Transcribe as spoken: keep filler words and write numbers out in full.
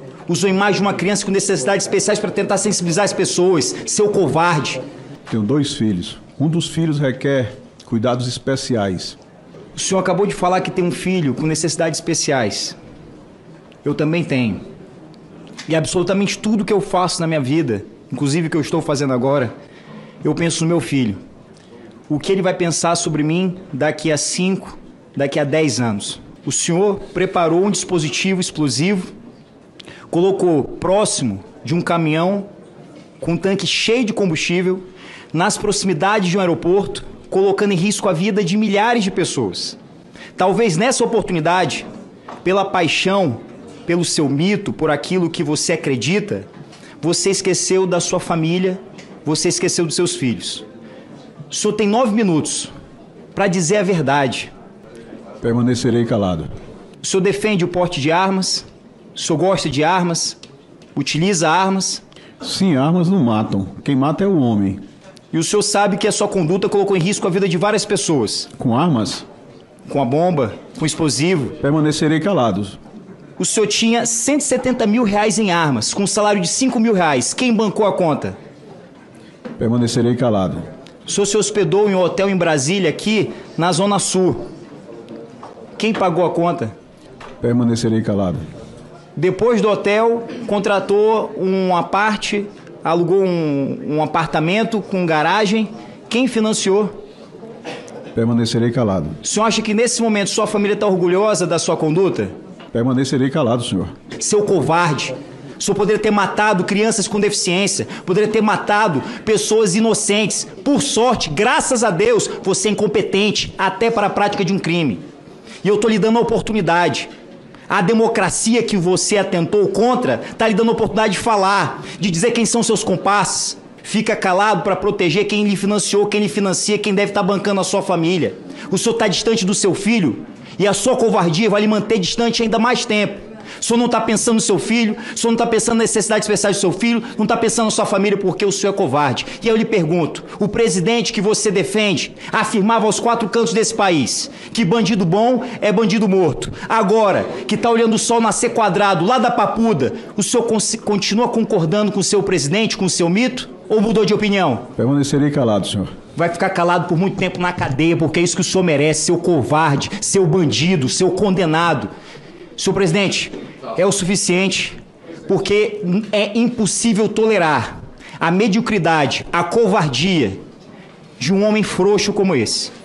Usou a imagem de uma criança com necessidades especiais para tentar sensibilizar as pessoas. Seu covarde. Tenho dois filhos. Um dos filhos requer cuidados especiais. O senhor acabou de falar que tem um filho com necessidades especiais. Eu também tenho. E absolutamente tudo que eu faço na minha vida, inclusive o que eu estou fazendo agora, eu penso no meu filho. O que ele vai pensar sobre mim daqui a cinco, daqui a dez anos. O senhor preparou um dispositivo explosivo, colocou próximo de um caminhão com um tanque cheio de combustível, nas proximidades de um aeroporto, colocando em risco a vida de milhares de pessoas. Talvez nessa oportunidade, pela paixão, pelo seu mito, por aquilo que você acredita, você esqueceu da sua família, você esqueceu dos seus filhos. O senhor tem nove minutos para dizer a verdade. Permanecerei calado. O senhor defende o porte de armas? O senhor gosta de armas? Utiliza armas? Sim, armas não matam. Quem mata é o homem. E o senhor sabe que a sua conduta colocou em risco a vida de várias pessoas? Com armas? Com a bomba? Com explosivo? Permanecerei calado. O senhor tinha cento e setenta mil reais em armas, com um salário de cinco mil reais. Quem bancou a conta? Permanecerei calado. O senhor se hospedou em um hotel em Brasília, aqui na Zona Sul. Quem pagou a conta? Permanecerei calado. Depois do hotel, contratou uma parte, alugou um, um apartamento com garagem. Quem financiou? Permanecerei calado. O senhor acha que nesse momento sua família está orgulhosa da sua conduta? Permanecerei calado, senhor. Seu covarde. O senhor poderia ter matado crianças com deficiência, poderia ter matado pessoas inocentes. Por sorte, graças a Deus, você é incompetente até para a prática de um crime. E eu estou lhe dando a oportunidade. A democracia que você atentou contra está lhe dando a oportunidade de falar, de dizer quem são seus comparsas. Fica calado para proteger quem lhe financiou, quem lhe financia, quem deve estar bancando a sua família. O senhor está distante do seu filho e a sua covardia vai lhe manter distante ainda mais tempo. O senhor não está pensando no seu filho, o senhor não está pensando nas necessidades especiais do seu filho, não está pensando na sua família porque o senhor é covarde. E aí eu lhe pergunto, o presidente que você defende afirmava aos quatro cantos desse país que bandido bom é bandido morto. Agora, que está olhando o sol nascer quadrado lá da Papuda, o senhor continua concordando com o seu presidente, com o seu mito? Ou mudou de opinião? Permanecerei calado, senhor. Vai ficar calado por muito tempo na cadeia, porque é isso que o senhor merece, seu covarde, seu bandido, seu condenado. Senhor presidente, é o suficiente, porque é impossível tolerar a mediocridade, a covardia de um homem frouxo como esse.